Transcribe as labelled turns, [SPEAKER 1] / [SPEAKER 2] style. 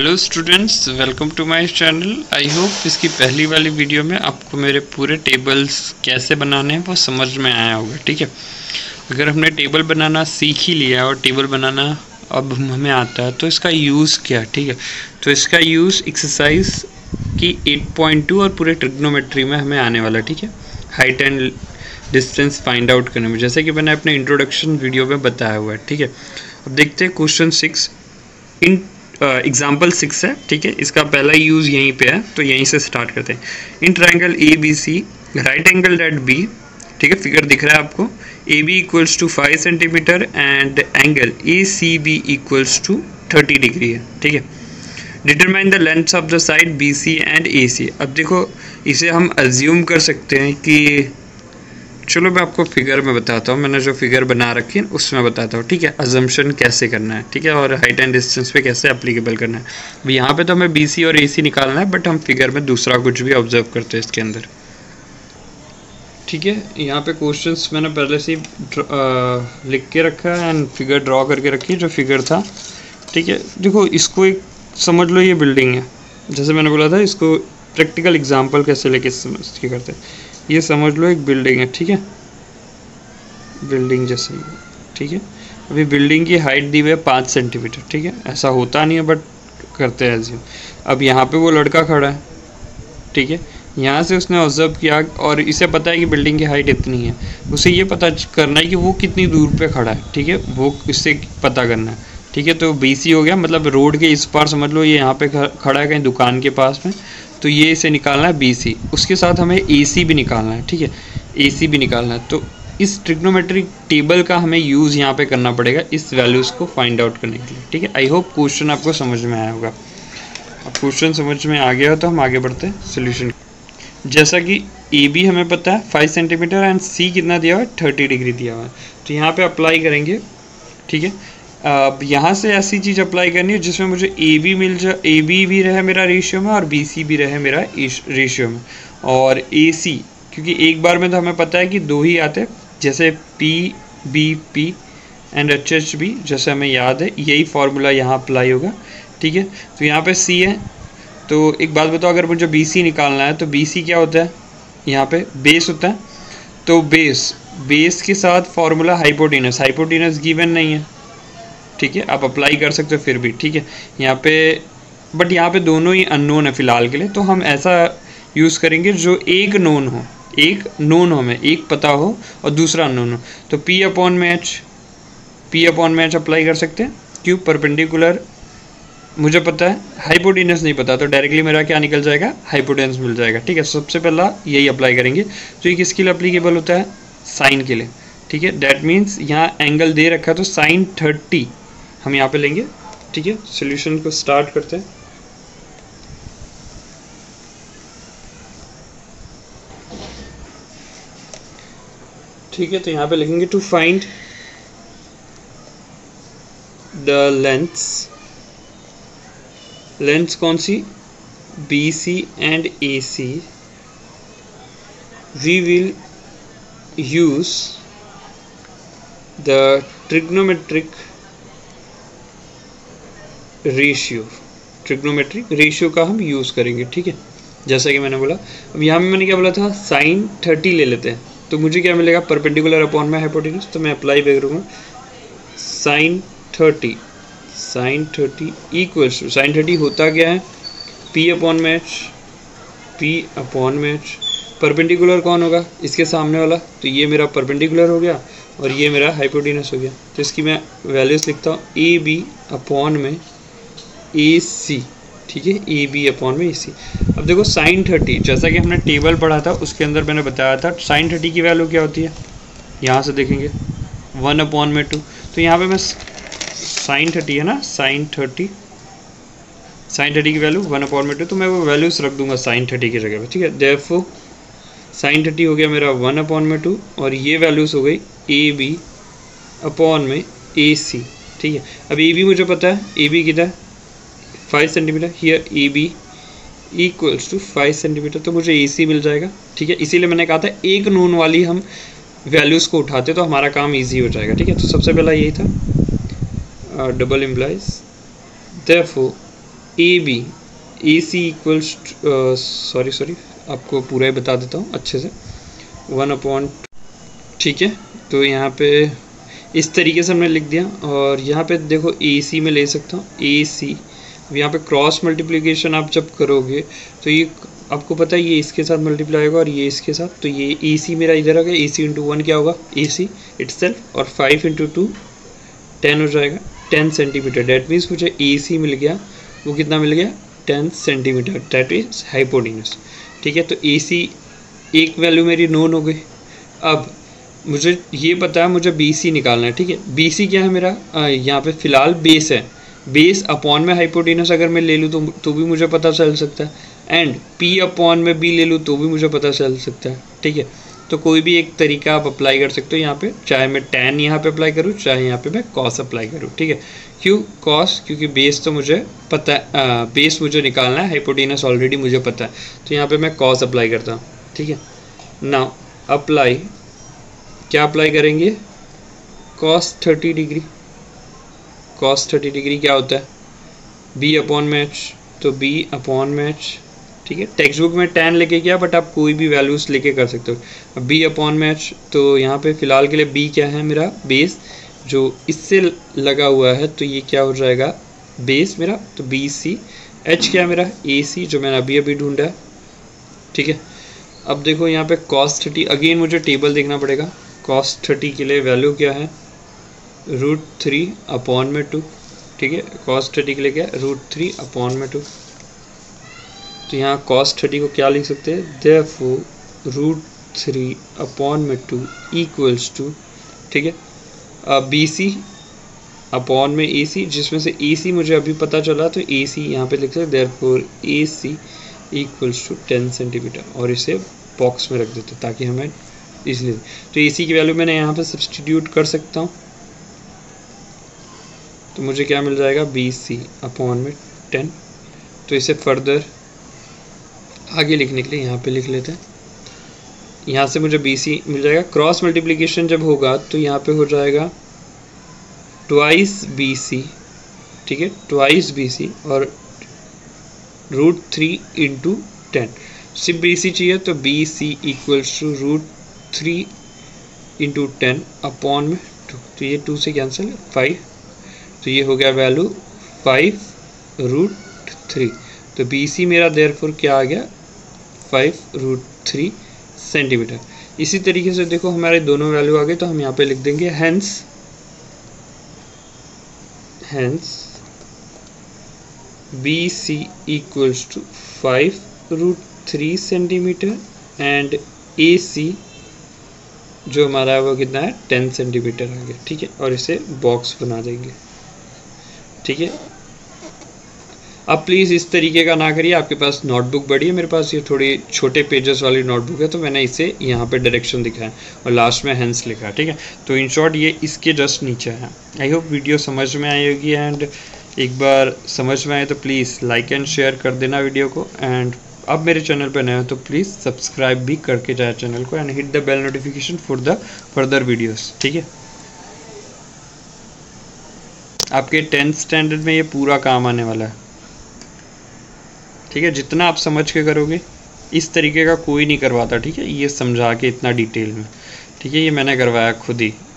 [SPEAKER 1] Hello students, welcome to my channel. I hope इसकी पहली वाली वीडियो में आपको मेरे पूरे टेबल्स कैसे बनाने हैं वो समझ में आया होगा। ठीक है, अगर हमने टेबल बनाना सीख ही लिया और टेबल बनाना अब हमें आता है तो इसका यूज़ क्या। ठीक है, तो इसका यूज़ एक्सरसाइज की 8.2 और पूरे ट्रिग्नोमेट्री में हमें आने वाला। ठीक है, height and distance find out करने में, जैसे कि मैंने अपने इंट्रोडक्शन वीडियो में बताया हुआ है। ठीक है, अब देखते हैं क्वेश्चन 6 इन एग्जाम्पल 6 है। ठीक है, इसका पहला यूज़ यहीं पे है तो यहीं से स्टार्ट करते हैं। In triangle A B C right angle at B, ठीक है, फिगर दिख रहा है आपको। A B equals to 5 centimetre and angle A C B equals to 30 degree है। ठीक है, determine the length of the side B C and A C. अब देखो, इसे हम अज्यूम कर सकते हैं कि, चलो मैं आपको फिगर में बताता हूँ, मैंने जो फिगर बना रखी है उसमें बताता हूँ। ठीक है, अजम्पशन कैसे करना है, ठीक है, और हाइट एंड डिस्टेंस पे कैसे एप्लीकेबल करना है। अब यहाँ पे तो हमें बी सी और ए सी निकालना है, बट हम फिगर में दूसरा कुछ भी ऑब्जर्व करते हैं इसके अंदर। ठीक है, यहाँ पे क्वेश्चंस मैंने पहले से लिख के रखा है एंड फिगर ड्रॉ करके रखी है, जो फिगर था। ठीक है, देखो इसको एक समझ लो, ये बिल्डिंग है। जैसे मैंने बोला था, इसको प्रैक्टिकल एग्जाम्पल कैसे लेके समझ के करते हैं। ये समझ लो एक बिल्डिंग है। ठीक है, बिल्डिंग जैसे ही, ठीक है। अभी बिल्डिंग की हाइट दी हुई है 5 सेंटीमीटर। ठीक है, ऐसा होता नहीं है बट करते हैं ऐसे। अब यहाँ पे वो लड़का खड़ा है। ठीक है, यहाँ से उसने ऑब्जर्व किया और इसे पता है कि बिल्डिंग की हाइट इतनी है। उसे ये पता करना है कि वो कितनी दूर पे खड़ा है। ठीक है, वो इससे पता करना है। ठीक है, तो BC हो गया, मतलब रोड के इस पार समझ लो, ये यहाँ पे खड़ा है कहीं दुकान के पास में, तो ये इसे निकालना है BC। उसके साथ हमें AC भी निकालना है। ठीक है, AC भी निकालना है। तो इस ट्रिग्नोमेट्रिक टेबल का हमें यूज़ यहाँ पे करना पड़ेगा इस वैल्यूज़ को फाइंड आउट करने के लिए। ठीक है, आई होप क्वेश्चन आपको समझ में आया होगा। अब क्वेश्चन समझ में आ गया हो तो हम आगे बढ़ते हैं सोल्यूशन। जैसा कि AB हमें पता है 5 सेंटीमीटर एंड C कितना दिया हुआ है, 30 डिग्री दिया हुआ है, तो यहाँ पे अप्लाई करेंगे। ठीक है, अब यहाँ से ऐसी चीज़ अप्लाई करनी है जिसमें मुझे AB मिल जाए, AB भी रहे मेरा रेशियो में और BC भी रहे मेरा रेशियो में, और AC, क्योंकि एक बार में तो हमें पता है कि 2 ही आते हैं, जैसे PBP एंड HHB, जैसे हमें याद है, यही फार्मूला यहाँ अप्लाई होगा। ठीक है, तो यहाँ पे C है, तो एक बात बताओ, अगर मुझे BC निकालना है तो BC क्या होता है, यहाँ पे बेस होता है, तो बेस के साथ फार्मूला हाइपोटेनस गिवन नहीं है। ठीक है, आप अप्लाई कर सकते हो फिर भी। ठीक है, यहाँ पे बट यहाँ पे दोनों ही अननोन है फिलहाल के लिए, तो हम ऐसा यूज़ करेंगे जो एक नोन हो हमें, एक पता हो और दूसरा अननोन हो, तो P अपॉन मैच अप्लाई कर सकते हैं। क्यों, परपेंडिकुलर मुझे पता है, हाइपोटेनस नहीं पता, तो डायरेक्टली मेरा क्या निकल जाएगा, हाइपोटेनस मिल जाएगा। ठीक है, सबसे पहला यही अप्लाई करेंगे। तो ये किसके लिए अप्लीकेबल होता है, साइन के लिए। ठीक है, डैट मीन्स यहाँ एंगल दे रखा है तो साइन 30 हम यहाँ पे लेंगे। ठीक है, सॉल्यूशन को स्टार्ट करते हैं। ठीक है, तो यहाँ पे लिखेंगे टू फाइंड द लेंथ्स कौन सी, BC and AC, we will use the trigonometric ratio का हम यूज़ करेंगे। ठीक है, जैसा कि मैंने बोला। अब यहाँ में मैंने क्या बोला था, साइन 30 ले लेते हैं, तो मुझे क्या मिलेगा, परपेंडिकुलर अपॉन में हाइपोटेनस, तो मैं अप्लाई भी करूँगा। साइन 30 इक्वल्स टू, साइन 30 होता क्या है, P अपॉन मैच। परपेंडिकुलर कौन होगा, इसके सामने वाला, तो ये मेरा परपेंडिकुलर हो गया और ये मेरा हाइपोटेनस हो गया। तो इसकी मैं वैल्यूज लिखता हूँ, AB अपॉन में AC। ठीक है, AB अपॉन में AC। अब देखो साइन 30, जैसा कि हमने टेबल पढ़ा था उसके अंदर मैंने बताया था साइन 30 की वैल्यू क्या होती है, यहाँ से देखेंगे 1 अपॉन में 2। तो यहाँ पे मैं साइन 30 है ना, साइन 30 की वैल्यू 1 अपॉन में 2, तो मैं वो वैल्यूज रख दूंगा साइन 30 की जगह पे। ठीक है, देयरफॉर साइन 30 हो गया मेरा 1 अपॉन में 2 और ये वैल्यूज हो गई AB अपॉन में AC। ठीक है, अब AB मुझे पता है, AB कितना है, 5 centimetre, here AB equals to 5 centimetre, तो मुझे AC मिल जाएगा। ठीक है, इसीलिए मैंने कहा था एक नोन वाली हम वैल्यूज़ को उठाते तो हमारा काम ईजी हो जाएगा। ठीक है, तो सबसे पहला यही था, double implies therefore A B A C equals sorry आपको पूरा ही बता देता हूँ अच्छे से 1/, ठीक है। तो यहाँ पे इस तरीके से हमने लिख दिया। और यहाँ पे देखो ए सी में ले सकता हूँ ए सी। यहाँ पे क्रॉस मल्टीप्लिकेशन आप जब करोगे तो ये आपको पता है ये इसके साथ मल्टीप्लाई होगा और ये इसके साथ, तो ये ए सी मेरा इधर आ गया। ए सी इंटू 1 क्या होगा ए सी इटसेल्फ, और 5 इंटू 2 10 हो जाएगा 10 सेंटीमीटर। डैट मीन्स मुझे ए सी मिल गया, वो कितना मिल गया 10 सेंटीमीटर, डैट इज हाइपोटेन्यूज, ठीक है। तो ए सी एक वैल्यू मेरी नोन हो गई। अब मुझे ये पता है मुझे बी सी निकालना है, ठीक है। बी सी क्या है मेरा यहाँ पे फिलहाल बेस है, बेस अपॉन में हाइपोटेनस अगर मैं ले लूँ तो भी मुझे पता चल सकता है, एंड पी अपॉन में बी ले लूँ तो भी मुझे पता चल सकता है, ठीक है। तो कोई भी एक तरीका आप अप्लाई कर सकते हो यहाँ पे, चाहे मैं tan यहाँ पे अप्लाई करूँ, चाहे यहाँ पे मैं cos अप्लाई करूँ, ठीक है। क्यों cos? क्योंकि बेस तो मुझे पता है, बेस मुझे निकालना है, हाइपोटेनस ऑलरेडी मुझे पता है, तो यहाँ पे मैं cos अप्लाई करता हूँ, ठीक है। नाउ अप्लाई, क्या अप्लाई करेंगे cos 30 डिग्री। cos 30 डिग्री क्या होता है b अपॉन में h, तो b अपॉन में h, ठीक है। टेक्स्ट बुक में tan लेके गया, बट आप कोई भी वैल्यूज लेके कर सकते हो। अब b अपॉन में h, तो यहाँ पे फिलहाल के लिए b क्या है मेरा बेस, जो इससे लगा हुआ है, तो ये क्या हो जाएगा बेस मेरा, तो बी सी। h क्या है मेरा ए सी, जो मैंने अभी अभी ढूंढा है, ठीक है। अब देखो यहाँ पे cos 30, अगेन मुझे टेबल देखना पड़ेगा। cos 30 के लिए वैल्यू क्या है √3 अपॉन में 2, ठीक है। cos 30 के लिए क्या है √3 अपॉन में 2, तो यहाँ cos 30 को क्या लिख सकते हैं, देयरफॉर √3 अपॉन में 2 इक्वल्स टू, ठीक है, बी सी अपॉन में ए सी, जिसमें से ए सी मुझे अभी पता चला, तो ए सी यहाँ पे लिख सकते हैं therefore A C equals to 10 centimetre, और इसे बॉक्स में रख देते हैं ताकि हमें इसलिए, तो ए सी की वैल्यू मैंने यहाँ पे सब्सटीट्यूट कर सकता हूँ, तो मुझे क्या मिल जाएगा बी सी अपॉन में 10। तो इसे फर्दर आगे लिखने के लिए यहाँ पे लिख लेते हैं, यहाँ से मुझे बी सी मिल जाएगा। क्रॉस मल्टीप्लिकेशन जब होगा तो यहाँ पे हो जाएगा ट्वाइस बी सी, ठीक है, ट्वाइस बी सी, और √3 इंटू 10। सिर्फ बी सी चाहिए, तो B C equals to √3 into 10 upon में 2, तो ये 2 से कैंसिल है 5, तो ये हो गया वैल्यू 5√3। तो बी सी मेरा देयरफॉर क्या आ गया 5√3 सेंटीमीटर। इसी तरीके से देखो हमारे दोनों वैल्यू आ गए, तो हम यहाँ पे लिख देंगे hence B C equals to 5√3 centimetre, and A C जो हमारा है वो कितना है 10 सेंटीमीटर आ गया, ठीक है। और इसे बॉक्स बना देंगे, ठीक है। अब प्लीज़ इस तरीके का ना करिए, आपके पास नोटबुक बड़ी है, मेरे पास ये थोड़ी छोटे पेजेस वाली नोटबुक है, तो मैंने इसे यहाँ पे डायरेक्शन दिखाया और लास्ट में हेंस लिखा है, ठीक है। तो इन शॉर्ट ये इसके जस्ट नीचे है। आई होप वीडियो समझ में आई होगी, एंड एक बार समझ में आए तो प्लीज़ लाइक एंड शेयर कर देना वीडियो को, एंड अब मेरे चैनल पर नए हो तो प्लीज़ सब्सक्राइब भी करके जाए चैनल को, and hit the bell notification for the further videos, ठीक है। आपके 10th स्टैंडर्ड में ये पूरा काम आने वाला है, ठीक है। जितना आप समझ के करोगे, इस तरीके का कोई नहीं करवाता, ठीक है, ये समझा के इतना डिटेल में, ठीक है। ये मैंने करवाया खुद ही।